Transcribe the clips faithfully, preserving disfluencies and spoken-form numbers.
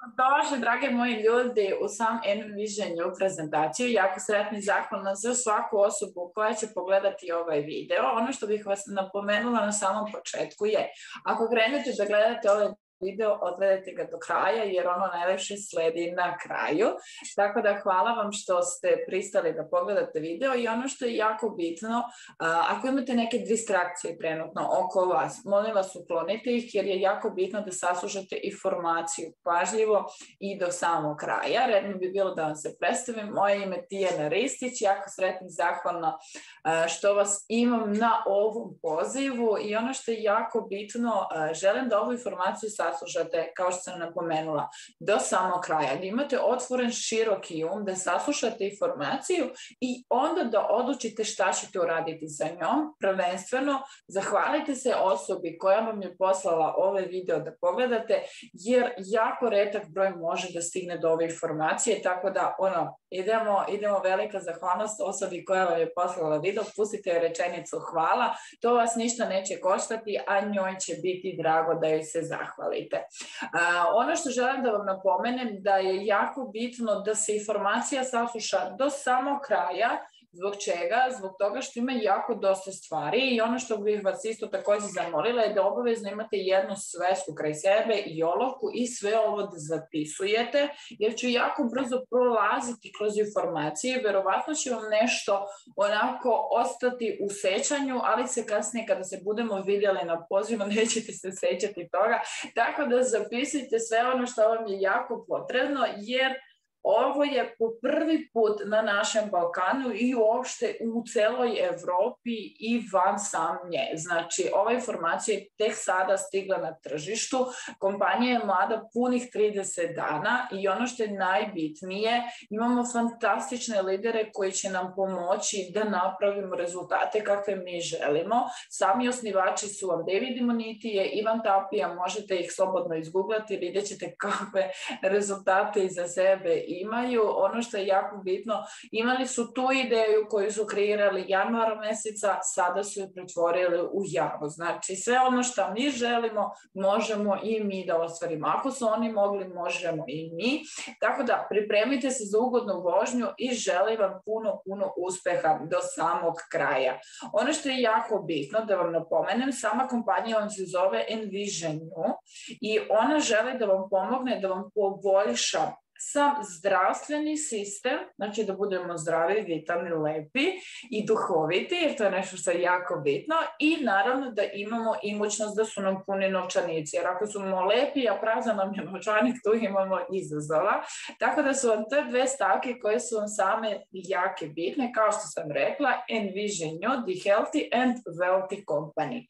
Došli, drage moji ljudi, u sam Envisionju prezentaciju. Jako sretni i zahvalna za svaku osobu koja će pogledati ovaj video. Ono što bih vas napomenula na samom početku je, ako krenete da gledate ovaj video, odgledajte ga do kraja, jer ono najlepše sledi na kraju. Tako da hvala vam što ste pristali da pogledate video i ono što je jako bitno, ako imate neke distrakcije trenutno oko vas, molim vas uklonite ih, jer je jako bitno da saslušate informaciju pažljivo i do samog kraja. Redno bi bilo da vam se predstavim. Moje ime je Tijana Ristić, jako sretna i zahvalna što vas imam na ovom pozivu i ono što je jako bitno, želim da ovu informaciju saslušate, kao što sam napomenula, do samog kraja. Da imate otvoren široki um, da saslušate informaciju i onda da odlučite šta ćete uraditi sa njom. Prvenstveno, zahvalite se osobi koja vam je poslala ovaj video da pogledate, jer jako retak broj može da stigne do ove informacije, tako da ono, idemo, idemo velika zahvalnost osobi koja vam je poslala video, pustite rečenicu hvala, to vas ništa neće koštati, a njoj će biti drago da joj se zahvalite. Uh, ono što želim da vam napomenem da je jako bitno da se informacija sasluša do samog kraja. Zbog čega? Zbog toga što ima jako dosta stvari i ono što bih vas isto također zamolila je da obavezno imate jednu svesku kraj sebe i olovku i sve ovo da zapisujete, jer ću jako brzo prolaziti kroz informacije, verovatno će vam nešto onako ostati u sećanju, ali se kasnije kada se budemo vidjeli na pozivu nećete se sećati toga, tako da zapisujte sve ono što vam je jako potrebno, jer ovo je po prvi put na našem Balkanu i uopšte u celoj Evropi i van sam nje. Znači, ova informacija je tek sada stigla na tržištu. Kompanija je mlada punih trideset dana i ono što je najbitnije, imamo fantastične lidere koji će nam pomoći da napravimo rezultate kakve mi želimo. Sami osnivači su vam David Imonitije, Ivan Tapija, možete ih slobodno izgooglati, vidjet ćete kakve rezultate iza sebe imaju. Ono što je jako bitno, imali su tu ideju koju su kreirali januara meseca, sada su je pretvorili u javu. Znači, sve ono što mi želimo, možemo i mi da ostvarimo. Ako su oni mogli, možemo i mi. Tako da, pripremite se za ugodnu vožnju i želim vam puno, puno uspeha do samog kraja. Ono što je jako bitno, da vam napomenem, sama kompanija vam se zove Envisionju i ona želi da vam pomogne, da vam poboljša sam zdravstveni sistem, znači da budemo zdravi, vitalni, lepi i duhoviti, jer to je nešto što je jako bitno, i naravno da imamo imućnost da su nam puni novčanici, jer ako smo lepi, a prazan nam je novčanik, tu imamo izazova. Tako da su vam te dve stavke koje su vam same jake bitne, kao što sam rekla, Envisionju, The Healthy and Wealthy Company.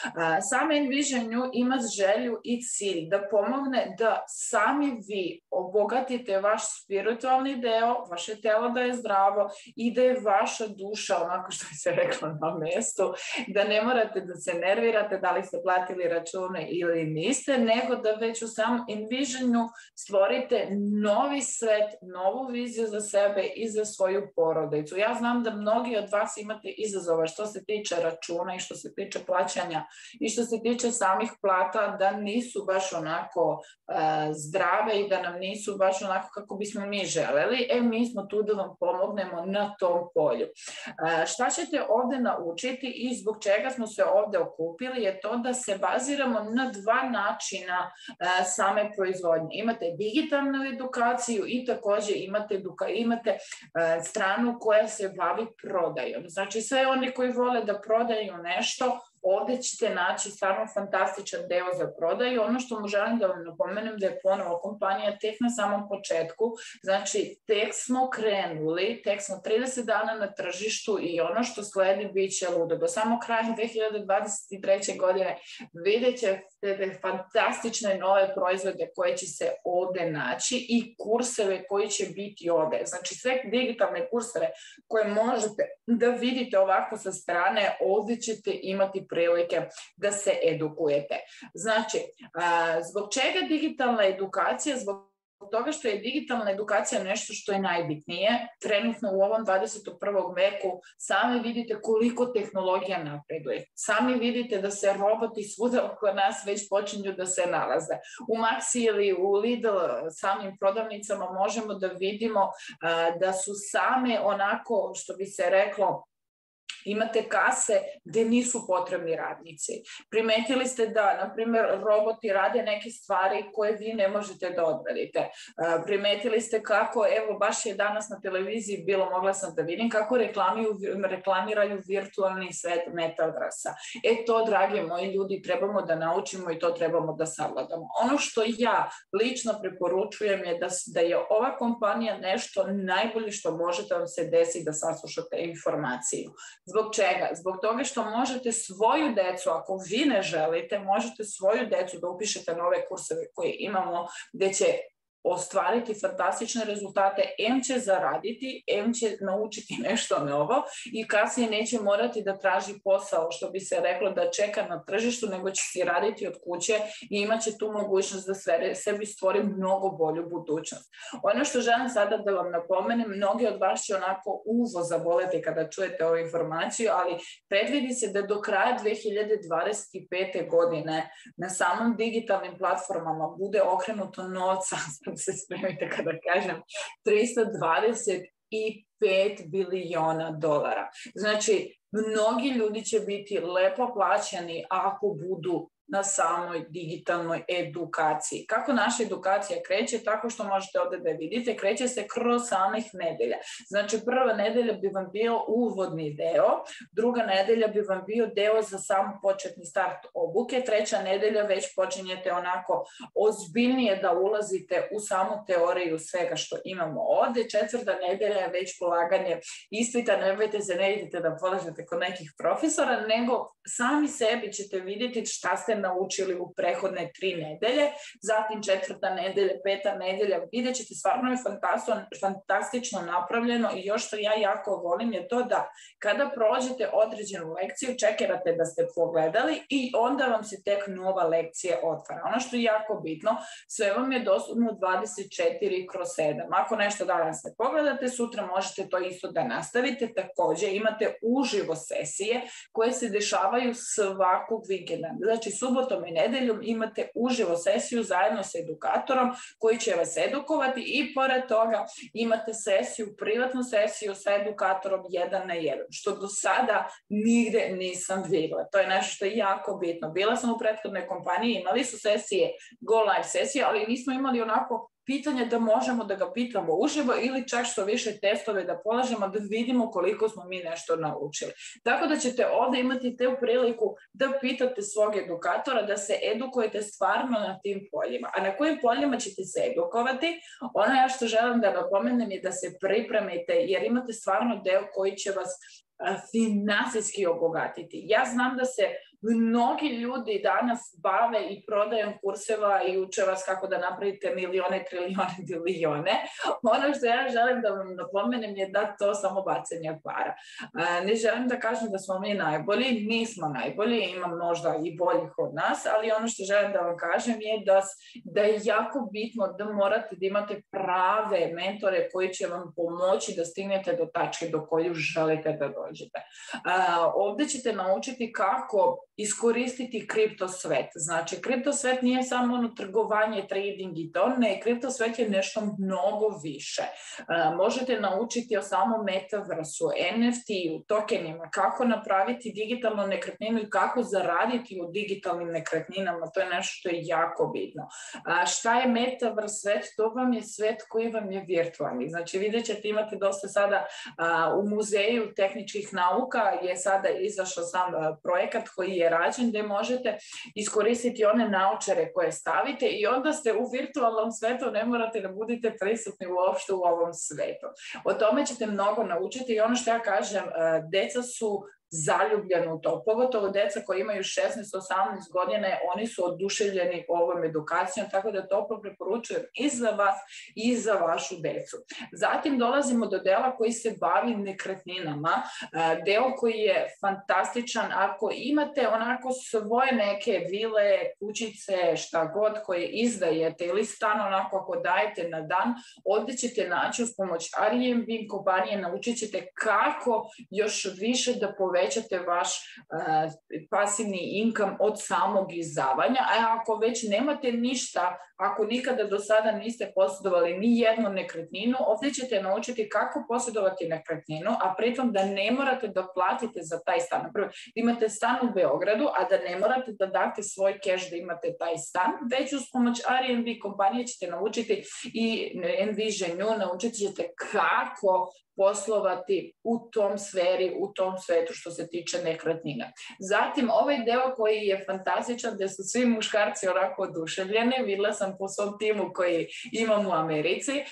Sama Envisionju ima želju i cilj da pomogne da sami vi obogatite vaš spiritualni deo, vaše telo da je zdravo i da je vaša duša, onako što bi se reklo, na mestu, da ne morate da se nervirate da li ste platili račune ili niste, nego da već u samom Envisionju stvorite novi svet, novu viziju za sebe i za svoju porodicu. Ja znam da mnogi od vas imate izazova što se tiče računa i što se tiče plaćanja i što se tiče samih plata, da nisu baš onako uh, zdrave i da nam nisu baš onako kako bismo mi želeli. E, mi smo tu da vam pomognemo na tom polju. E, šta ćete ovde naučiti i zbog čega smo se ovde okupili je to da se baziramo na dva načina e, same proizvodnje. Imate digitalnu edukaciju i takođe imate, eduka, imate e, stranu koja se bavi prodajom. Znači, sve oni koji vole da prodaju nešto, ovde ćete naći stvarno fantastičan deo za prodaju. Ono što mu želim da vam napomenem da je ponovo kompanija tek na samom početku, znači tek smo krenuli, tek smo trideset dana na tržištu i ono što sledi bit će ludo. Do samog kraja dve hiljade dvadeset treće. godine vidjet ćete fantastične nove proizvode koje će se ovde naći i kurseve koji će biti ovde. Znači sve digitalne kurseve koje možete da vidite ovako sa strane, ovde ćete imati prilike da se edukujete. Znači, zbog čega digitalna edukacija? Zbog toga što je digitalna edukacija nešto što je najbitnije, trenutno u ovom dvadeset prvom veku, sami vidite koliko tehnologija napreduje. Sami vidite da se roboti svuda oko nas već počinju da se nalaze. U Maxi ili u Lidl samim prodavnicama možemo da vidimo da su same onako, što bi se reklo, imate kase gde nisu potrebni radnici. Primetili ste da, na primjer, roboti rade neke stvari koje vi ne možete da odradite. Primetili ste kako, evo, baš je danas na televiziji bilo, mogla sam da vidim, kako reklamiraju virtualni svet metaversa. E to, dragi moji ljudi, trebamo da naučimo i to trebamo da savladamo. Ono što ja lično preporučujem je da, da je ova kompanija nešto najbolje što može da vam se desi da saslušate informaciju. Zbog čega? Zbog toga što možete svoju decu, ako vi ne želite, možete svoju decu da upišete na ove kurseve koje imamo, gde će ostvariti fantastične rezultate, em će zaraditi, em će naučiti nešto novo i kasnije neće morati da traži posao, što bi se reklo da čeka na tržištu, nego će si raditi od kuće i imaće tu mogućnost da sebi stvori mnogo bolju budućnost. Ono što želim sada da vam napomenem, mnogi od vas će onako uvo zaboleti kada čujete ovu informaciju, ali predvidi se da do kraja dve hiljade dvadeset pete. godine na samom digitalnim platformama bude okrenuto novca, se spremite kada kažem, trista dvadeset pet biliona dolara. Znači, mnogi ljudi će biti lepo plaćeni ako budu na samoj digitalnoj edukaciji. Kako naša edukacija kreće? Tako što možete ovde da vidite, kreće se kroz samih nedelja. Znači, prva nedelja bi vam bio uvodni deo, druga nedelja bi vam bio deo za sam početni start obuke, treća nedelja već počinjete onako ozbiljnije da ulazite u samu teoriju svega što imamo ovde, četvrta nedelja je već polaganje ispita, ne bojte se, ne idete da polažete kod nekih profesora, nego sami sebi ćete vidjeti šta ste naučili u prehodne tri nedelje, zatim četvrta nedelja, peta nedelja, vidjet ćete, stvarno je fantastično napravljeno i još što ja jako volim je to da kada prođete određenu lekciju, čekirate da ste pogledali i onda vam se tek nova lekcija otvara. Ono što je jako bitno, sve vam je dostupno dvadeset četiri kroz sedam. Ako nešto danas ne pogledate, sutra možete to isto da nastavite. Takođe imate uživo sesije koje se dešavaju svakog vikenda. Znači, subotom i nedeljom imate uživo sesiju zajedno sa edukatorom koji će vas edukovati i pored toga imate sesiju, privatnu sesiju sa edukatorom jedan na jedan, što do sada nigde nisam videla. To je nešto što je jako bitno. Bila sam u prethodnoj kompaniji, imali su sesije, go live sesije, ali nismo imali onako pitanje da možemo da ga pitamo uživo ili čak što više testove da polažemo da vidimo koliko smo mi nešto naučili. Tako da ćete ovde imati te priliku da pitate svog edukatora, da se edukujete stvarno na tim poljima. A na kojim poljima ćete se edukovati? Ono ja što želim da napomenem je da se pripremite jer imate stvarno deo koji će vas finansijski obogatiti. Ja znam da se mnogi ljudi danas bave i prodajom kurseva i uče vas kako da napravite milione, trilijone, bilione. Ono što ja želim da vam napomenem je da to samo bacanje para. Ne želim da kažem da smo mi najbolji, nismo najbolji, imam možda i boljih od nas, ali ono što želim da vam kažem je da, da je jako bitno da morate da imate prave mentore koji će vam pomoći da stignete do tačke do koju želite da dođete. Ovde ćete naučiti kako iskoristiti kripto svet. Znači, kripto svet nije samo ono trgovanje, trading i to, ne, kripto svet je nešto mnogo više. Možete naučiti o samom metaversu, en ef te-u, tokenima, kako napraviti digitalnu nekretninu i kako zaraditi u digitalnim nekretninama, to je nešto što je jako bitno. Šta je metavers svet? To vam je svet koji vam je virtualni. Znači, vidjet ćete, imate dosta sada u Muzeju tehničkih nauka je sada izašao sam projekat koji je rađen gde možete iskoristiti one naučare koje stavite i onda ste u virtualnom svetu, ne morate da budete prisutni uopšte u ovom svetu. O tome ćete mnogo naučiti i ono što ja kažem, deca su zaljubljena u to. Pogotovo deca koji imaju šesnaest osamnaest godine, oni su oduševljeni ovom edukacijom, tako da toplo preporučujem i za vas i za vašu decu. Zatim dolazimo do dela koji se bavi nekretninama, deo koji je fantastičan. Ako imate onako svoje neke vile, kućice, šta god koje izdajete ili stan onako ako dajete na dan, ovdje ćete naći uz pomoć Airbnb kompanije, naučit ćete kako još više da povećate vaš uh, pasivni income od samog izdavanja. A ako već nemate ništa, ako nikada do sada niste posjedovali ni jednu nekretninu, ovdje ćete naučiti kako posjedovati nekretninu, a pritom da ne morate da platite za taj stan. Napravo, imate stan u Beogradu, a da ne morate da date svoj keš da imate taj stan, već uz pomoć Airbnb kompanije ćete naučiti i Envision nju, naučit ćete kako poslovati u tom sferi, u tom svetu što se tiče nekretnina. Zatim, ovaj deo koji je fantastičan, gde su svi muškarci onako oduševljeni, videla sam po svom timu koji imam u Americi,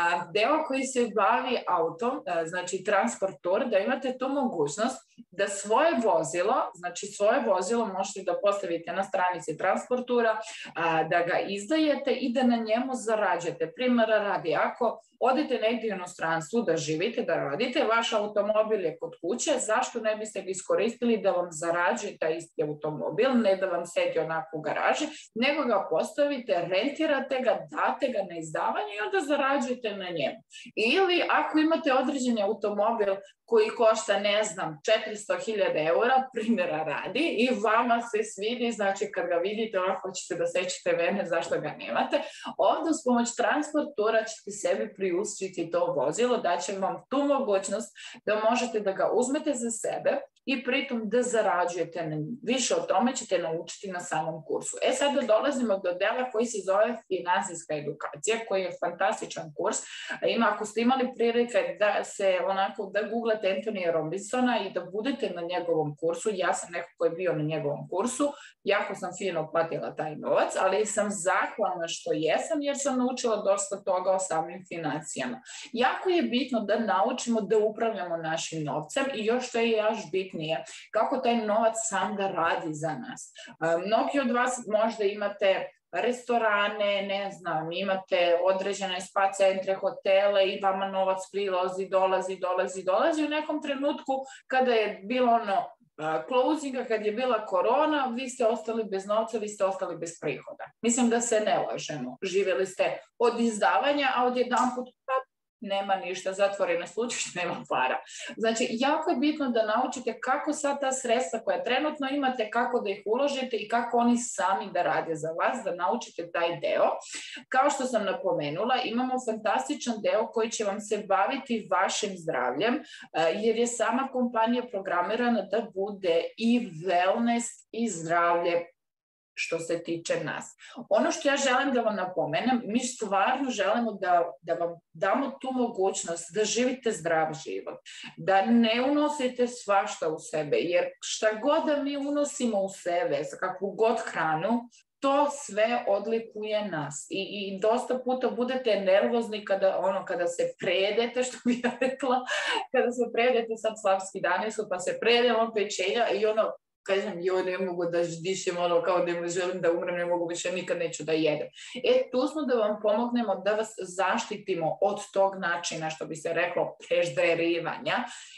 deo koji se bavi autom, znači transportor, da imate tu mogućnost da svoje vozilo, znači svoje vozilo možete da postavite na stranici transportura, da ga izdajete i da na njemu zarađujete. Primjera radi, ako odete negdje u inostranstvu da živite, da radite, vaš automobil je kod kuće, zašto ne biste ga iskoristili da vam zarađuje taj isti automobil, ne da vam sedi onako u garaži, nego ga postavite, rentirate ga, date ga na izdavanje i onda zarađujete na njemu. Ili ako imate određeni automobil koji košta, ne znam, četiristo hiljada eura, primjera radi, i vama se svidi, znači kad ga vidite, ovako ćete da sećate mene zašto ga nemate, ovdje s pomoć transportura ćete sebi priuštiti to vozilo, da će vam tu mogućnost da možete da ga uzmete za sebe i pritom da zarađujete. Više o tome ćete naučiti na samom kursu. E sada dolazimo do dela koji se zove finansijska edukacija, koji je fantastičan kurs. Ima, ako ste imali prilike da se onako, da googlate Anthony Robinsona i da budete na njegovom kursu, ja sam neko koji je bio na njegovom kursu, jako sam fino platila taj novac, ali sam zahvalna što jesam jer sam naučila dosta toga o samim financijama. Jako je bitno da naučimo da upravljamo našim novcem i još što je još bitnije, kako taj novac sam da radi za nas. Mnogi od vas možda imate restorane, ne znam, imate određene spa centre, hotele i vama novac prilazi, dolazi, dolazi, dolazi. U nekom trenutku kada je bilo ono closinga, kad je bila korona, vi ste ostali bez novca, vi ste ostali bez prihoda. Mislim da se ne lažemo. Živjeli ste od izdavanja, a odjedanput nema ništa, zatvorene slučaje, nema para. Znači, jako je bitno da naučite kako sad ta sredstva koja trenutno imate, kako da ih uložite i kako oni sami da rade za vas, da naučite taj deo. Kao što sam napomenula, imamo fantastičan deo koji će vam se baviti vašim zdravljem, jer je sama kompanija programirana da bude i wellness i zdravlje što se tiče nas. Ono što ja želim da vam napomenem, mi stvarno želimo da, da vam damo tu mogućnost da živite zdrav život, da ne unosite svašta u sebe, jer šta god da mi unosimo u sebe, za kakvu god hranu, to sve odlikuje nas. I, i dosta puta budete nervozni kada, ono, kada se prejedete, što bi ja rekla, kada se prejedete, sad slavski dani su, pa se prejedemo pečenja i ono, kažem, joj, ne mogu da dišem, ono, kao da želim da umrem, ne mogu više, nikad neću da jedem. E, tu smo da vam pomognemo, da vas zaštitimo od tog načina, što bi se reklo, prežderivanja.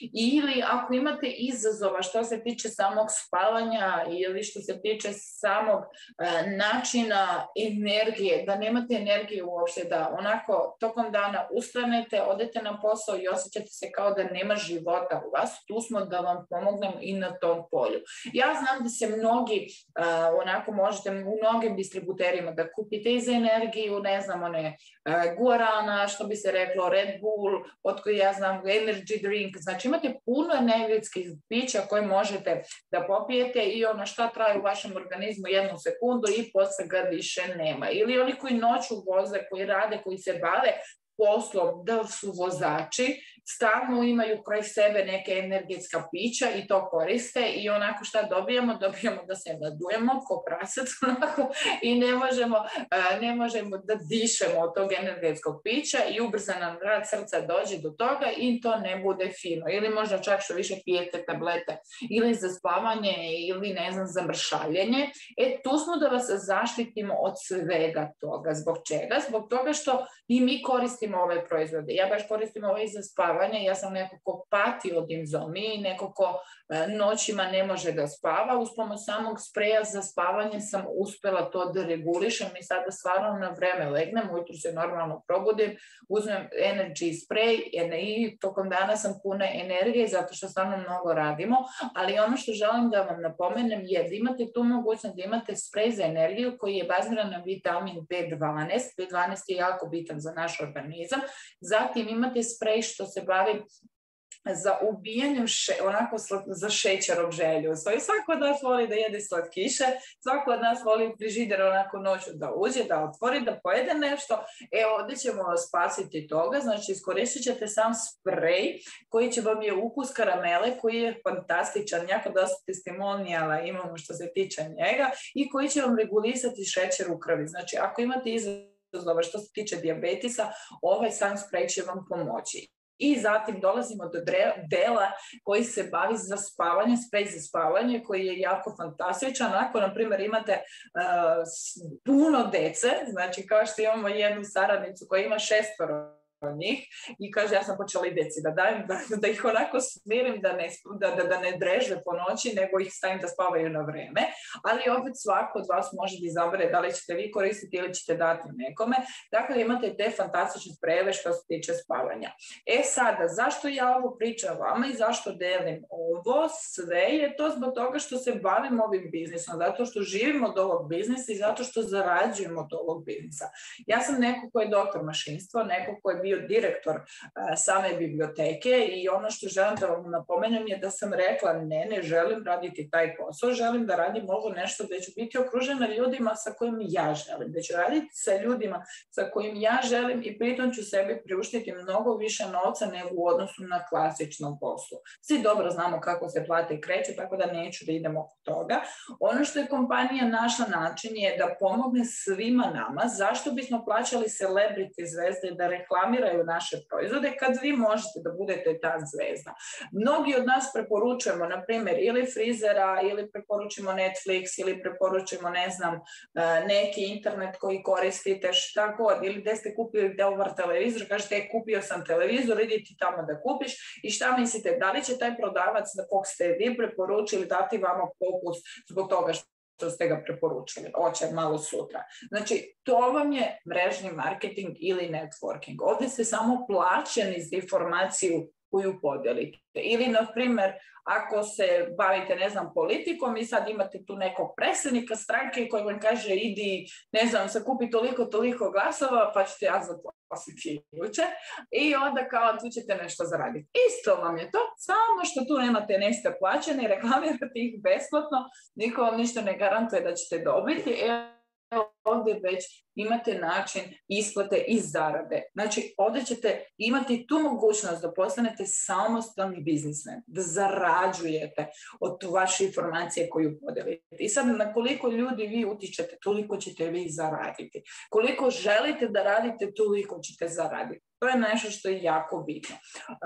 Ili ako imate izazova što se tiče samog spavanja ili što se tiče samog uh, načina energije, da nemate energije uopšte, da onako tokom dana ustanete, odete na posao i osjećate se kao da nema života u vas, tu smo da vam pomognemo i na tom polju. Ja znam da se mnogi, uh, onako možete u mnogim distributerima da kupite i za energiju, ne znam, one uh, guarana, što bi se reklo, Red Bull, od koje ja znam, energy drink, znači imate puno energetskih pića koje možete da popijete i ono šta traje u vašem organizmu jednu sekundu i posle ga više nema. Ili oni koji noću voze, koji rade, koji se bave poslom, da su vozači stalno imaju kraj sebe neke energetska pića i to koriste i onako šta dobijamo? Dobijamo da se nadujemo ko prasac i ne možemo, ne možemo da dišemo od tog energetskog pića i ubrzan nam rad srca dođe do toga i to ne bude fino. Ili možda čak što više pijete tablete ili za spavanje ili ne znam za mršavljenje. E tu smo da vas zaštitimo od svega toga. Zbog čega? Zbog toga što i mi koristimo ove proizvode. Ja baš koristim ovo i za spavanje. Ja sam neko ko pati od insomnije, neko ko noćima ne može da spava. Uz pomoć samog spreja za spavanje sam uspela to da regulišem i sada stvarno na vreme legnem, ujutru se normalno probudim, uzmem energy spray i tokom dana sam puna energije zato što stvarno mnogo radimo, ali ono što želim da vam napomenem je da imate tu mogućnost da imate sprej za energiju koji je baziran na vitamin B dvanaest. B dvanaest je jako bitan za naš organizam. Zatim imate sprej što se bavi za ubijanjem še, onako za šećerog želju. Svako od nas voli da jede slatkiše, svako od nas voli frižider onako noću da uđe, da otvori, da pojede nešto. E, ovdje ćemo vas spasiti toga, znači iskoristit ćete sam sprej koji će vam je ukus karamele, koji je fantastičan, jako dosta testimonijala imamo što se tiče njega i koji će vam regulisati šećer u krvi. Znači, ako imate izazova što se tiče dijabetisa, ovaj sam sprej će vam pomoći. I zatim dolazimo do dela koji se bavi za spavanje, sprej za spavanje koji je jako fantastičan. Ako, na primjer, imate uh, puno dece, znači kao što imamo jednu saradnicu koja ima šestoro njih i kaže ja sam počela i deci da dajem, da, da ih onako smirim da ne, da, da, da ne dreže po noći, nego ih stavim da spavaju na vreme, ali opet svako od vas može da izabere da li ćete vi koristiti ili ćete dati nekome, tako da imate te fantastične sprejeve što se tiče spavanja. E sada, zašto ja ovo pričam vama i zašto delim ovo? Sve je to zbog toga što se bavim ovim biznisom, zato što živimo od ovog biznisa i zato što zarađujemo od ovog biznisa. Ja sam neko ko je doktor mašinstva, neko ko je bio direktor uh, same biblioteke i ono što želim da vam napomenem je da sam rekla ne, ne želim raditi taj posao, želim da radim ovo nešto gde ću biti okružena ljudima sa kojim ja želim, da ću raditi sa ljudima sa kojim ja želim i pritom ću sebi priuštiti mnogo više novca nego u odnosu na klasičnom poslu. Svi dobro znamo kako se plate i kreće, tako da neću da idem oko toga. Ono što je kompanija našla način je da pomogne svima nama, zašto bismo plaćali celebrity zvezde da reklamiraju naše proizvode kad vi možete da budete ta zvezda. Mnogi od nas preporučujemo, na primjer, ili frizera, ili preporučimo Netflix, ili preporučimo, ne znam, neki internet koji koristite, šta god, ili gde ste kupili dobar televizor, kažete, kupio sam televizor, idite tamo da kupiš i šta mislite, da li će taj prodavac na kog ste vi preporučili dati vama popust zbog toga što što ste ga preporučili, oće malo sutra. Znači, to vam je mrežni marketing ili networking. Ovdje ste samo plaćeni za informaciju koju podelite. Ili, na primjer, ako se bavite, ne znam, politikom i sad imate tu nekog predsjednika stranke koji vam kaže idi, ne znam, sakupi toliko, toliko glasova, pa ćete ja zaposliti juče i onda kao tu ćete nešto zaraditi. Isto vam je to, samo što tu nemate, neste plaćeni, reklamirate ih besplatno, niko vam ništa ne garantuje da ćete dobiti. Ovdje već imate način isplate i zarade. Znači, ovdje ćete imati tu mogućnost da postanete samostalni biznismen, da zarađujete od vaše informacije koju podelite. I sad, na koliko ljudi vi utičete, toliko ćete vi zaraditi. Koliko želite da radite, toliko ćete zaraditi. To je nešto što je jako bitno.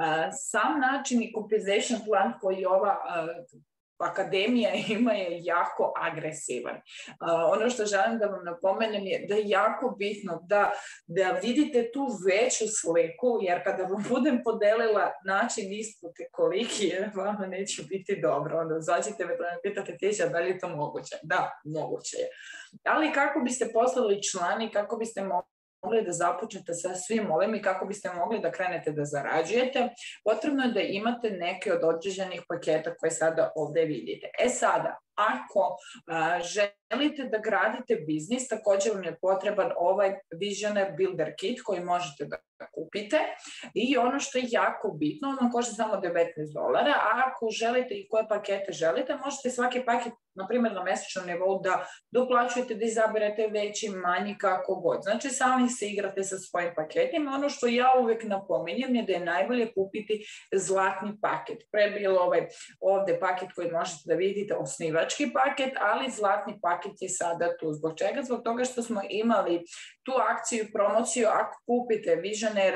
Sam način i compensation plan koji ova akademija ima je jako agresivan. Uh, ono što želim da vam napomenem je da je jako bitno da, da vidite tu veću sliku, jer kada vam budem podelila način isplate koliki je, vama neće biti dobro. Onda zađite me da me pitate Tiša, da li je to moguće? Da, moguće je. Ali kako biste postali člani, kako biste mogli mogli da započnete sa svim ovim i kako biste mogli da krenete da zarađujete, potrebno je da imate neke od određenih paketa koje sada ovdje vidite. E sada, ako a, želite da gradite biznis, također vam je potreban ovaj Visioner Builder Kit koji možete da kupite i ono što je jako bitno, on vam košta samo devetnaest dolara, a ako želite i koje pakete želite, možete svaki paket, na primjer na mesečnom nivou, da doplaćujete, da izabirate veći, manji, kako god. Znači, sami se igrate sa svojim paketima. Ono što ja uvek napominjem je da je najbolje kupiti zlatni paket. Pre je bilo ovaj ovde paket koji možete da vidite, osnivački paket, ali zlatni paket je sada tu. Zbog čega? Zbog toga što smo imali tu akciju i promociju. Ako kupite Visioner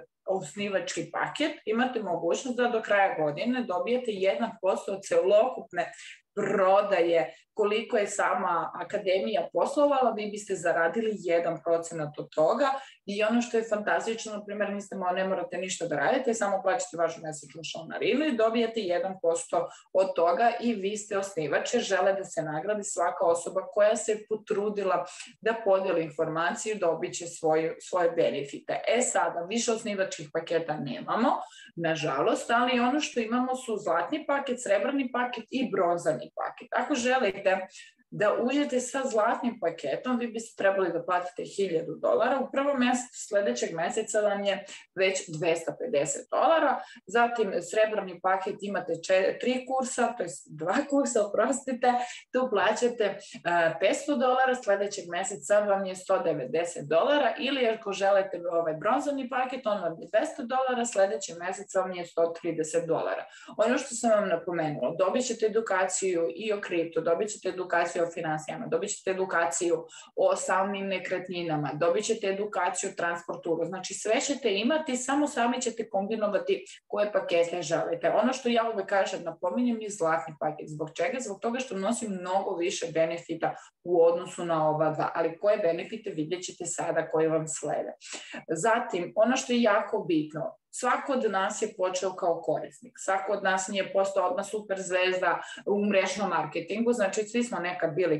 osnivački paket, imate mogućnost da do kraja godine dobijete jedan posto od celokupne prodaje, koliko je sama akademija poslovala, vi biste zaradili jedan procenat od toga i ono što je fantastično, na primjer, ne morate ništa da radite, samo plaćate vašu mesečnu članarinu i dobijete jedan posto od toga i vi ste osnivač jer žele da se nagradi svaka osoba koja se potrudila da podeli informaciju, dobit će svoje, svoje benefite. E sada, više osnivačkih paketa nemamo, nažalost, ali ono što imamo su zlatni paket, srebrni paket i bronzani paket. Ako želite da uđete sa zlatnim paketom, vi biste trebali da platite hiljadu dolara. U prvom mesecu sledećeg meseca vam je već dvesta pedeset dolara. Zatim srebrni paket imate tri kursa, to je dva kursa, oprostite, tu plaćate petsto dolara, sledećeg meseca vam je sto devedeset dolara ili ako želite ovaj bronzani paket, on vam je dvesta dolara, sledećeg meseca vam je sto trideset dolara. Ono što sam vam napomenula, dobit ćete edukaciju i o kriptu, dobit ćete edukaciju o finansijama, dobit ćete edukaciju o samim nekretninama, dobit ćete edukaciju o transporturu, znači sve ćete imati, samo sami ćete kombinovati koje pakete želite. Ono što ja uvek kažem, napominjem je zlatni paket. Zbog čega? Zbog toga što nosi mnogo više benefita u odnosu na ova dva, ali koje benefite vidjet ćete sada koji vam slede. Zatim, ono što je jako bitno, svako od nas je počeo kao korisnik, svako od nas nije postao odmah super zvezda u mrežnom marketingu, znači svi smo nekad bili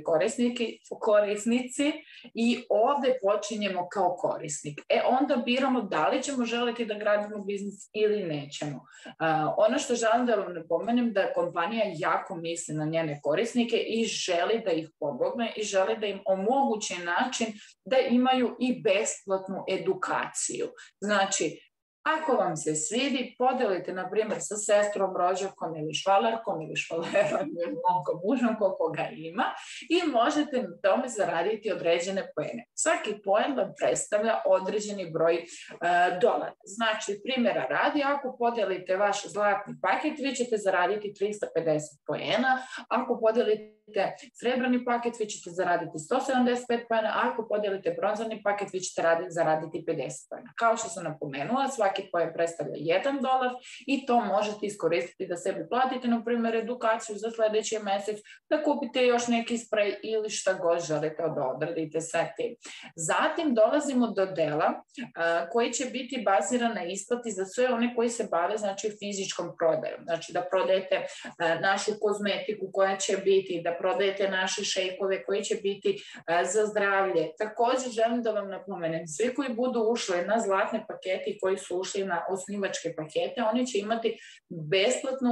korisnici i ovde počinjemo kao korisnik. E onda biramo da li ćemo želiti da gradimo biznis ili nećemo. Uh, ono što želim da vam napomenem da kompanija jako misli na njene korisnike i želi da ih pomogne i želi da im omogući način da imaju i besplatnu edukaciju. Znači, ako vam se svidi, podelite, na primjer, sa sestrom, rođakom ili švalerkom ili švalerom ili momkom, mužom, koliko ga ima i možete na tome zaraditi određene poene. Svaki poen vam predstavlja određeni broj e, dolara. Znači, primjera radi, ako podelite vaš zlatni paket, vi ćete zaraditi trista pedeset poena, ako podelite srebrni paket, vi ćete zaraditi sto sedamdeset pet poena, a ako podelite bronzani paket, vi ćete zaraditi pedeset poena. Kao što sam napomenula, svaki poen predstavlja jedan dolar i to možete iskoristiti da sebi platite, na primjer, edukaciju za sledeći mesec, da kupite još neki sprej ili šta god želite da odradite sa tim. Zatim dolazimo do dela uh, koji će biti baziran na isplati za sve one koji se bave, znači, fizičkom prodajom. Znači da prodajete uh, našu kozmetiku koja će biti, da prodajete naše šejkove koji će biti uh, za zdravlje. Također želim da vam napomenem, svi koji budu ušli na zlatne pakete i koji su ušli na osnivačke pakete, oni će imati besplatnu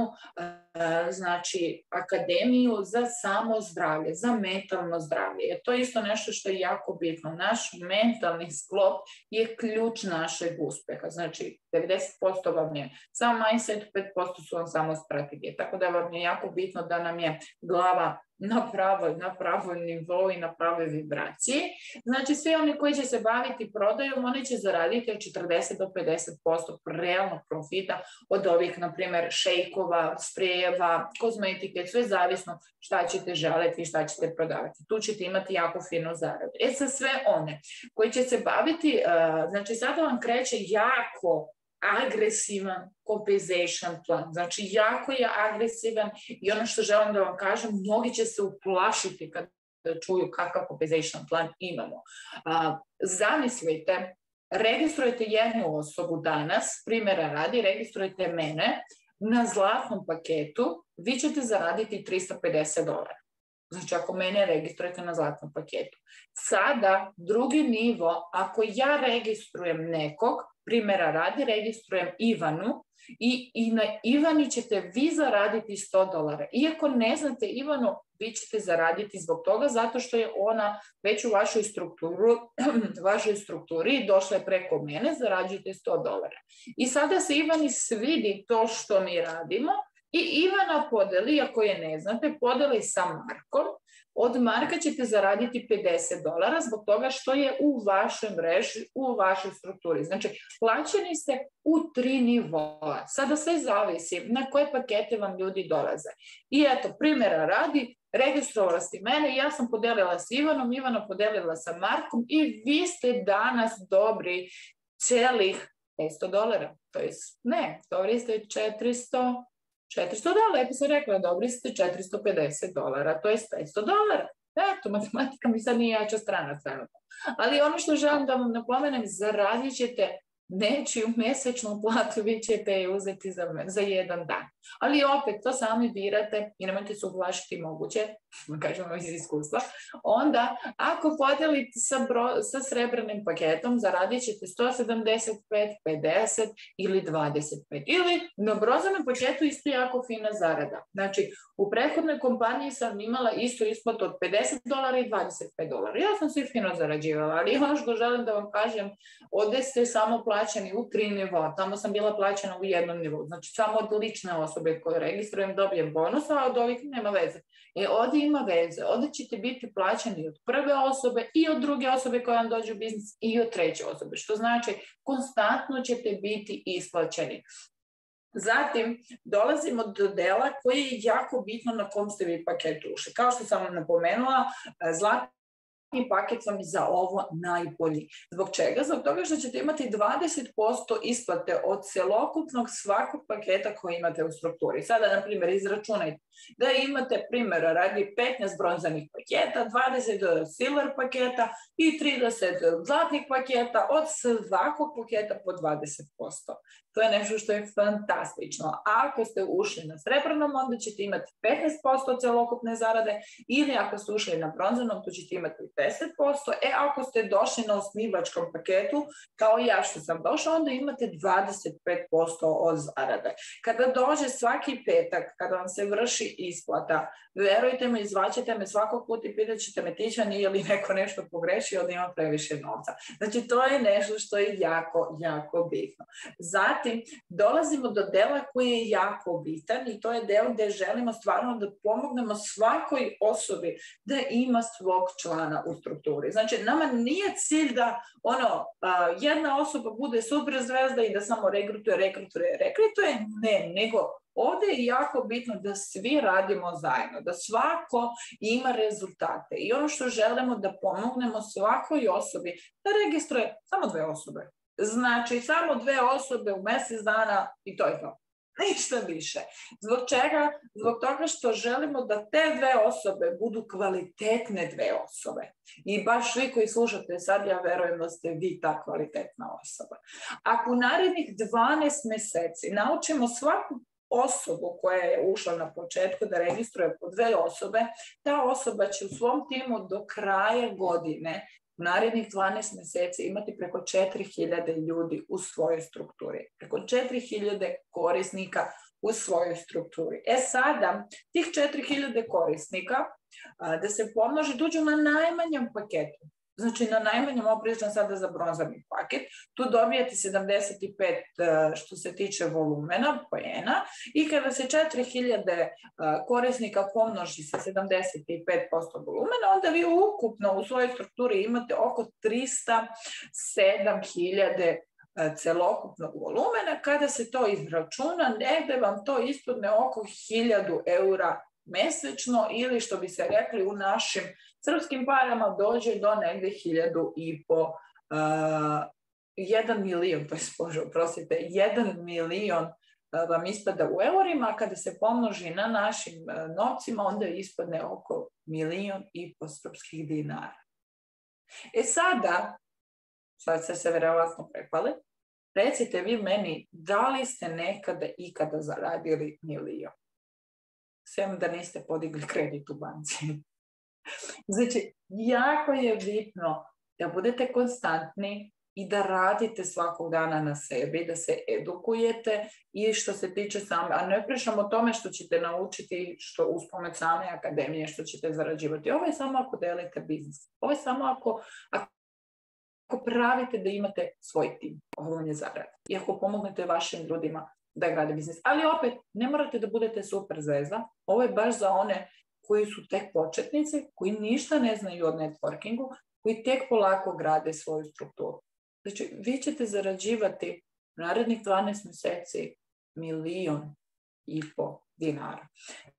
uh, znači akademiju za samo zdravlje, za mentalno zdravlje. Jer to je isto nešto što je jako bitno. Naš mentalni sklop je ključ našeg uspeha. Znači, devedeset posto vam je samo mindset, pet posto su vam samo strategije. Tako da vam je jako bitno da nam je glava na pravoj, na pravoj nivou i na pravoj vibraciji. Znači, svi oni koji će se baviti prodajom, oni će zaraditi od četrdeset do pedeset posto realnog profita od ovih, na primjer, šejkova, sprejeva, kozmetike, sve zavisno šta ćete želeti i šta ćete prodavati. Tu ćete imati jako finu zaradu. E, sa sve one koji će se baviti, uh, znači, sada vam kreće jako agresivan compensation plan. Znači, jako je agresivan i ono što želim da vam kažem, mnogi će se uplašiti kad čuju kakav compensation plan imamo. A, zamislite, registrujete jednu osobu danas, primjera radi, registrujete mene na zlatnom paketu, vi ćete zaraditi trista pedeset dolara. Znači, ako mene registrujete na zlatnom paketu. Sada, drugi nivo, ako ja registrujem nekog, primjera radi, registrujem Ivanu, I, i na Ivani ćete vi zaraditi sto dolara. Iako ne znate Ivanu, vi ćete zaraditi zbog toga, zato što je ona već u vašoj strukturi, vašoj strukturi došla je preko mene, zarađujete sto dolara. I sada se Ivani svidi to što mi radimo i Ivana podeli, ako je ne znate, podeli sa Markom. Od Marka ćete zaraditi pedeset dolara zbog toga što je u vašoj mreži, u vašoj strukturi. Znači, plaćeni ste u tri nivoa. Sada sve zavisi na koje pakete vam ljudi dolaze. I eto, primjera radi, registrovala ste mene, ja sam podelila s Ivanom, Ivana podelila sa Markom i vi ste danas dobri celih petsto dolara. To je, ne, dobri ste četiristo četiristo dolara, ja bi sam rekla, dobri ste četiristo pedeset dolara, to je petsto dolara. Eto, matematika mi sad nije jača strana trenutno. Ali ono što želim da vam napomenem, zaradit ćete nečiju mesečnu platu, vi ćete je uzeti za, za jedan dan. Ali opet, to sami birate i nemojte se uplašiti moguće, kažemo iz iskustva. Onda, ako podelite sa, bro, sa srebrnim paketom, zaradit ćete sto sedamdeset pet, pedeset ili dvadeset pet. Ili na bronzanom paketu isto jako fina zarada. Znači, u prethodnoj kompaniji sam imala isto isplatu od pedeset dolara i dvadeset pet dolara. Ja sam svi fino zarađivala, ali ono što želim da vam kažem, ovde ste samo plaćeni u tri nivoa. Tamo sam bila plaćena u jednom nivou. Znači, samo od lične osobe koje registrujem dobijem bonus, a od ovih nema veze. E, ovdje ima veze. Ovdje ćete biti plaćeni od prve osobe i od druge osobe koja vam dođe u biznis i od treće osobe, što znači konstantno ćete biti isplaćeni. Zatim, dolazimo do dela koji je jako bitno na kom ste vi paketu ušli. Kao što sam vam napomenula, zlatni paket vam je za ovo najbolji. Zbog čega? Zbog toga što ćete imati dvadeset posto isplate od celokupnog svakog paketa koji imate u strukturi. Sada, na primjer, izračunajte da imate, primjera, radi petnaest bronzanih paketa, dvadeset silver paketa i trideset zlatnih paketa, od svakog paketa po dvadeset posto. To je nešto što je fantastično. Ako ste ušli na srebrnom, onda ćete imati petnaest posto celokupne zarade, ili ako ste ušli na bronzanom, to ćete imati deset posto. E, ako ste došli na osnivačkom paketu, kao ja što sam došla, onda imate dvadeset pet posto od zarade. Kada dođe svaki petak, kada vam se vrši isplata, verujte me, izvaćete me svakog puta i pitat ćete me Tišani ili neko nešto pogrešio, da ima previše novca. Znači, to je nešto što je jako, jako bitno. Zatim, dolazimo do dela koji je jako bitan i to je deo gde želimo stvarno da pomognemo svakoj osobi da ima svog člana u strukturi. Znači, nama nije cilj da ono, jedna osoba bude super zvezda i da samo regrutuje, regrutuje, regrutuje, ne, nego ovde je jako bitno da svi radimo zajedno, da svako ima rezultate. I ono što želimo da pomognemo svakoj osobi da registruje samo dve osobe. Znači, samo dve osobe u mesec dana i to je to. Ništa više. Zbog čega? Zbog toga što želimo da te dve osobe budu kvalitetne dve osobe. I baš vi koji slušate sad, ja verujem da ste vi ta kvalitetna osoba. Ako u narednih dvanaest meseci naučimo svaku osobu koja je ušla na početku da registruje po dve osobe, ta osoba će u svom timu do kraja godine u narednih dvanaest meseci imati preko četiri hiljade ljudi u svojoj strukturi. Preko četiri hiljade korisnika u svojoj strukturi. E sada, tih četiri hiljade korisnika, da se pomnoži, dođu na najmanjem paketu. Znači, na najmanjem, ovo pričam sada za bronzani paket, tu dobijate sedamdeset pet što se tiče volumena, poena, i kada se četiri hiljade korisnika pomnoži sa sedamdeset pet posto volumena, onda vi ukupno u svojoj strukturi imate oko tristo sedam hiljada celokupnog volumena. Kada se to izračuna, negde vam to ispadne oko hiljadu eura mesečno, ili što bi se rekli u našim srpskim parama dođe do negde hiljadu i po, uh, jedan milion, to je spožo, prosite, jedan milion uh, vam ispada u eurima, a kada se pomnoži na našim uh, novcima, onda ispadne oko milion i po srpskih dinara. E sada, sad ste se verovatno prepali, recite vi meni, da li ste nekada ikada zaradili milion? Sve da niste podigli kredit u banci. Znači, jako je bitno da budete konstantni, i da radite svakog dana na sebi, da se edukujete i što se tiče same, a ne pričamo o tome što ćete naučiti što uz pomoć same akademije, što ćete zarađivati. Ovo je samo ako delite biznis. Ovo je samo ako, ako pravite da imate svoj tim. Ovo je zarad. I ako pomognete vašim ljudima da grade biznis. Ali opet, ne morate da budete super zvezda. Ovo je baš za one koji su tek početnici, koji ništa ne znaju od networkingu, koji tek polako grade svoju strukturu. Znači, vi ćete zarađivati narednih dvanaest mjeseci milion i po dinara.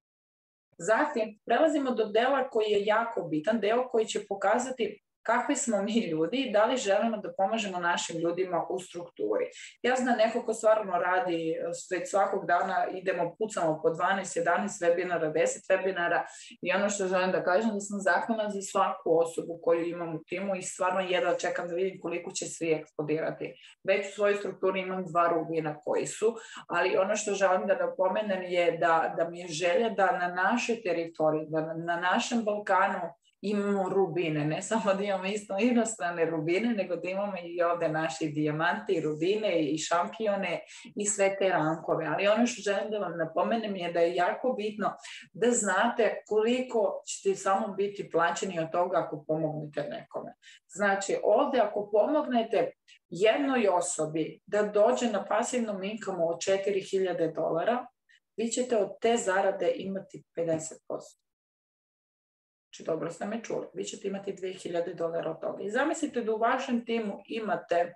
Zatim, prelazimo do dela koji je jako bitan, deo koji će pokazati kakvi smo mi ljudi i da li želimo da pomažemo našim ljudima u strukturi. Ja znam neko ko stvarno radi već svakog dana, idemo, pucamo po dvanaest, jedanaest webinara, deset webinara i ono što želim da kažem da sam zahvalna za svaku osobu koju imam u timu i stvarno jedva čekam da vidim koliko će svi eksplodirati. Već u svojoj strukturi imam dva rubina koji su, ali ono što želim da napomenem je da, da mi je želja da na našoj teritoriji, da na našem Balkanu imamo rubine, ne samo da imamo isto inostrane rubine, nego da imamo i ovde naši dijamanti, i rubine, i šampione, i sve te rankove. Ali ono što želim da vam napomenem je da je jako bitno da znate koliko ćete samo biti plaćeni od toga ako pomognete nekome. Znači, ovde ako pomognete jednoj osobi da dođe na pasivnom incomu od četiri hiljade dolara, vi ćete od te zarade imati pedeset posto. Znači, dobro ste me čuli, vi ćete imati dve hiljade dolara od toga. I zamislite da u vašem timu imate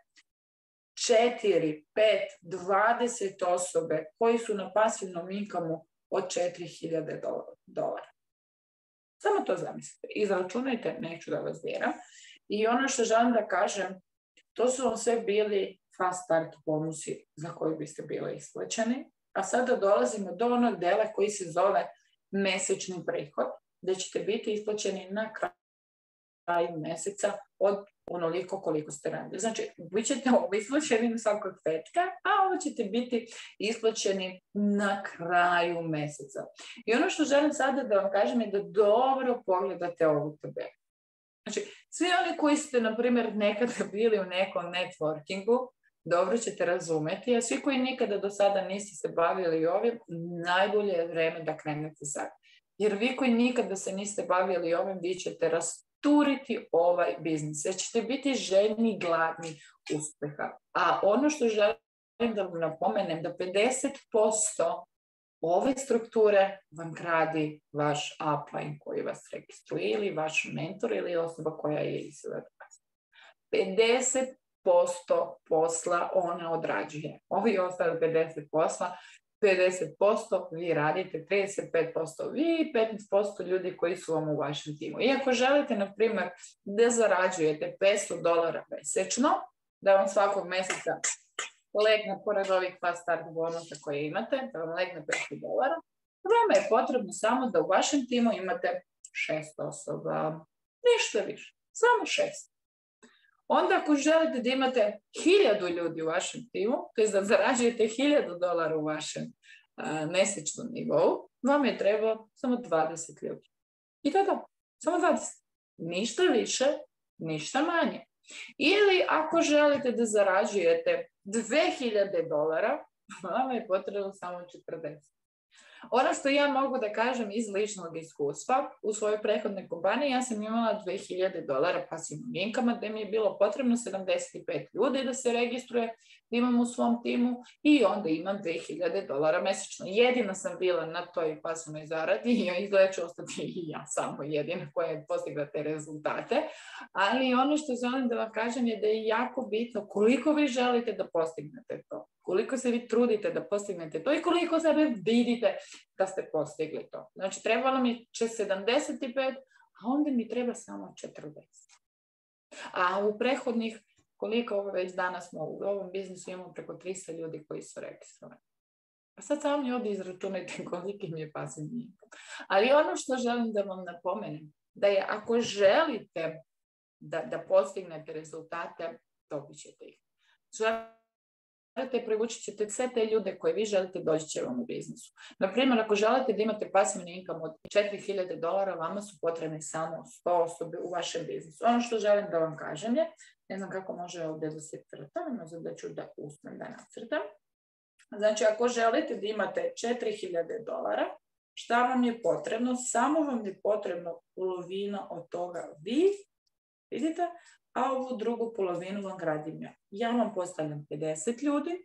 četiri, pet, dvadeset osobe koji su na pasivnom incomu od četiri hiljade dolara. Samo to zamislite. Izračunajte, neću da vas diram. I ono što želim da kažem, to su vam sve bili fast start bonusi za koji biste bili isplaćeni. A sada dolazimo do onog dela koji se zove mesečni prihod, gde ćete biti isplaćeni na kraju meseca od onoliko koliko ste radili. Znači, vi ćete ovo isplaćeni svakog petka, a ovo ćete biti isplaćeni na kraju meseca. I ono što želim sada da vam kažem je da dobro pogledate ovu tabelu. Znači, svi oni koji ste, na primjer, nekada bili u nekom networkingu, dobro ćete razumeti, a svi koji nikada do sada niste se bavili ovim, najbolje je vreme da krenete sad. Jer vi koji nikada se niste bavili ovim, vi ćete rasturiti ovaj biznis. Jer ćete biti željni i gladni uspeha. A ono što želim da vam napomenem, da pedeset posto ove strukture vam gradi vaš upline koji vas registruje ili vaš mentor ili osoba koja je izgleda. pedeset posto posla ona odrađuje. Ovi ostali pedeset posla, pedeset posto vi radite, trideset pet posto vi i petnaest posto ljudi koji su vam u vašem timu. I ako želite, na primjer, da zarađujete petsto dolara mesečno, da vam svakog meseca legne pored ovih fast start bonusa koje imate, da vam legne petsto dolara, vama je potrebno samo da u vašem timu imate šest osoba, ništa više, samo šest. Onda ako želite da imate hiljadu ljudi u vašem timu, to je da zarađujete hiljadu dolara u vašem uh, mesečnom nivou, vam je trebalo samo dvadeset ljudi. I to je to, samo dvadeset. Ništa više, ništa manje. Ili ako želite da zarađujete dve hiljade dolara, vam je potrebno samo četrdeset. Ono što ja mogu da kažem iz ličnog iskustva, u svojoj prethodnoj kompaniji ja sam imala dve hiljade dolara pasivnog inkama, gde mi je bilo potrebno sedamdeset pet ljudi da se registruje, da imam u svom timu i onda imam dve hiljade dolara mesečno. Jedina sam bila na toj pasivnoj zaradi i izgleda ću ostati i ja samo jedina koja je postigla te rezultate, ali ono što želim da vam kažem je da je jako bitno koliko vi želite da postignete to. Koliko se vi trudite da postignete to i koliko sebe vidite da ste postigli to. Znači, trebalo mi će sedamdeset pet, a onda mi treba samo četrdeset. A u prethodnih, koliko ovo već danas smo u ovom biznisu, imamo preko tristo ljudi koji su registrovani. A sad sami ovdje izračunajte koliki mi je pasivni inkom. Ali ono što želim da vam napomenem, da je ako želite da, da postignete rezultate, dobit ćete ih. Želite, privući ćete sve te ljude koje vi želite, doći će vam u biznisu. Naprimjer, ako želite da imate pasivni income od četiri hiljade dolara, vama su potrebne samo sto osobe u vašem biznisu. Ono što želim da vam kažem je Ne znam kako može ovdje da se crta, ne znam da ću da uspem da nacrtam. Znači, ako želite da imate četiri hiljade dolara, šta vam je potrebno? Samo vam je potrebno polovina od toga vi, vidite, a ovu drugu polovinu vam gradim ja. Ja vam postavljam pedeset ljudi,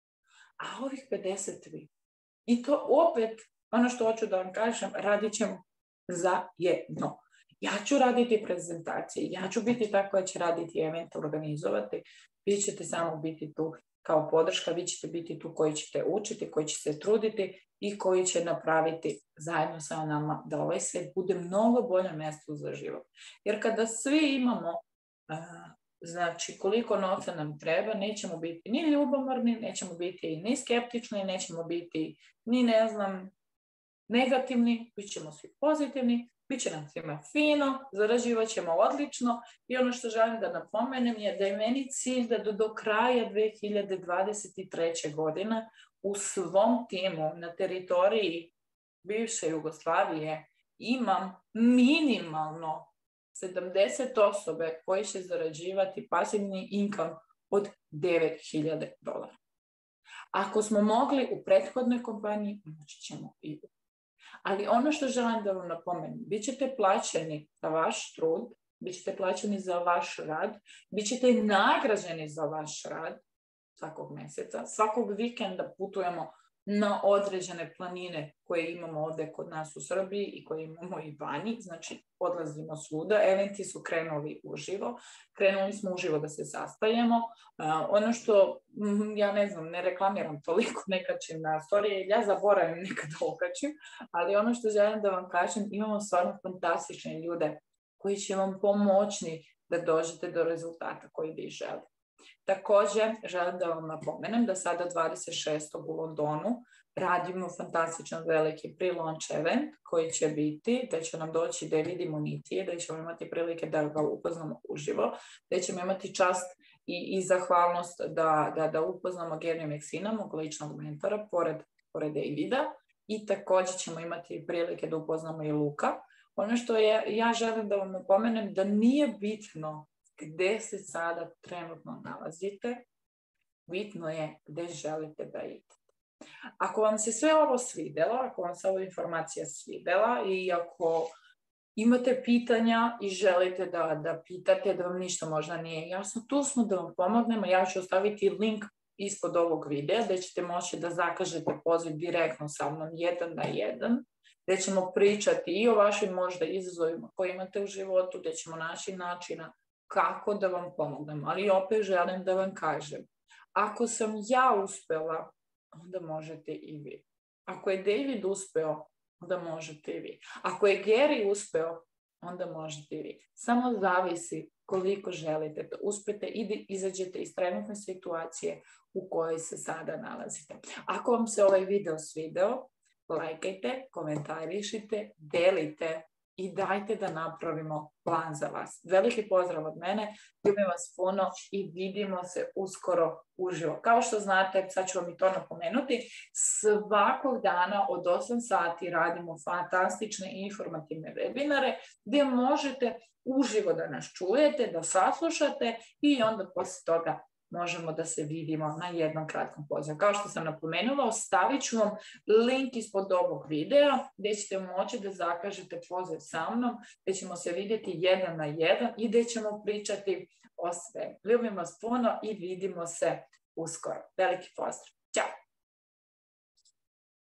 a ovih pedeset vi. I to opet, ono što hoću da vam kažem, radit ćemo za jedno. Ja ću raditi prezentacije, ja ću biti ta koja će raditi event, organizovati, vi ćete samo biti tu kao podrška, vi ćete biti tu koji ćete učiti, koji će se truditi i koji će napraviti zajedno sa nama da ovaj svijet bude mnogo bolje mjesto za život. Jer kada svi imamo, uh, znači koliko novca nam treba, nećemo biti ni ljubomorni, nećemo biti ni skeptični, nećemo biti ni, ne znam, negativni, bit ćemo svi pozitivni, bit će nam svima fino, zarađivat ćemo odlično i ono što želim da napomenem je da je meni cilj da do, do kraja dve hiljade dvadeset treće. godine u svom timu na teritoriji bivše Jugoslavije imam minimalno sedamdeset osobe koji će zarađivati pasivni income od devet hiljada dolara. Ako smo mogli u prethodnoj kompaniji, moći ćemo i u. Ali ono što želim da vam napomenem, bit ćete plaćeni za vaš trud, bit ćete plaćeni za vaš rad, bit ćete nagrađeni za vaš rad svakog mjeseca. Svakog vikenda putujemo na određene planine koje imamo ovdje kod nas u Srbiji i koje imamo i vani, znači odlazimo svuda. Eventi su krenuli uživo, krenuli smo uživo da se sastajemo. Uh, ono što, mm, ja ne znam, ne reklamiram toliko, ne kačim na storije, ja zaboravim nekad da okačim, ali ono što želim da vam kažem, imamo stvarno fantastične ljude koji će vam pomoćni da dođete do rezultata koji vi želite. Također, želim da vam napomenem da sada dvadeset šestog u Londonu radimo fantastičan veliki pre-launch event koji će biti, da će nam doći David Immunity, da ćemo imati prilike da ga upoznamo uživo, da ćemo imati čast i, i zahvalnost da, da, da upoznamo Gary Maxina, mog ličnog mentora, pored, pored Davida, i također ćemo imati prilike da upoznamo i Luka. Ono što je, ja želim da vam napomenem da nije bitno gdje se sada trenutno nalazite, bitno je gdje želite da idete. Ako vam se sve ovo svidjelo, ako vam se ova informacija svidjela i ako imate pitanja i želite da, da pitate, da vam ništa možda nije jasno, tu smo da vam pomognemo. Ja ću ostaviti link ispod ovog videa gdje ćete moći da zakažete poziv direktno sa mnom jedan na jedan, gdje ćemo pričati i o vašim možda izazovima koje imate u životu, gdje ćemo naći načina kako da vam pomognem. Ali opet želim da vam kažem, ako sam ja uspela, onda možete i vi. Ako je David uspeo, onda možete i vi. Ako je Gary uspeo, onda možete i vi. Samo zavisi koliko želite da uspete i da izađete iz trenutne situacije u kojoj se sada nalazite. Ako vam se ovaj video svideo, lajkajte, komentarišite, delite i dajte da napravimo plan za vas. Veliki pozdrav od mene, ljubim vas puno i vidimo se uskoro uživo. Kao što znate, sad ću vam i to napomenuti, svakog dana od osam sati radimo fantastične i informativne webinare gdje možete uživo da nas čujete, da saslušate i onda poslije toga možemo da se vidimo na jednom kratkom pozivu. Kao što sam napomenula, ostavit ću vam link ispod ovog videa gdje ćete moći da zakažete poziv sa mnom, gdje ćemo se vidjeti jedan na jedan i gdje ćemo pričati o svemu. Ljubim vas puno i vidimo se uskoro. Veliki pozdrav. Ćao!